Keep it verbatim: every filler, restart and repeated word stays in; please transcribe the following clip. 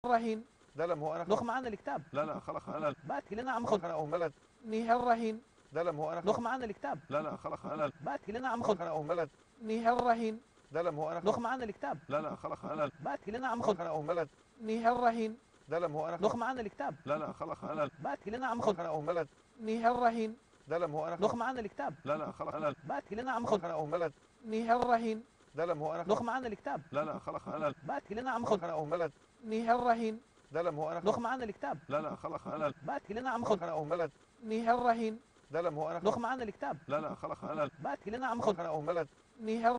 الرهين ده لما هو انا نخ معانا الكتاب. لا لا خلق انا بات لنا عم خلق خد انا اهملت نيه الرهين ده لما هو انا نخ معانا الكتاب. لا لا خلق انا بات لنا عم خلق خد انا اهملت نيه الرهين ده لما هو انا نخ معانا الكتاب. لا لا خلق انا بات لنا عم خد خلق انا اهملت نيه الرهين ده لما هو انا نخ معانا الكتاب. لا لا خلق انا بات لنا عم خلق خد انا اهملت نيه الرهين ده لما هو انا نخ معانا الكتاب. لا لا خلق انا بات لنا عم خلق خد انا اهملت نيه الرهين ده لما هو انا نخ معانا الكتاب. لا لا خلق انا بات لنا عم خلق خد انا اهملت نيه الرهين ده لما هو انا نخ معانا الكتاب. لا لا خلق انا بات لنا عم خلق خد انا اهملت نيه الرهين ده لما هو انا نخ معانا الكتاب. لا لا خلق انا بات لنا عم خلق خد انا اهملت نيه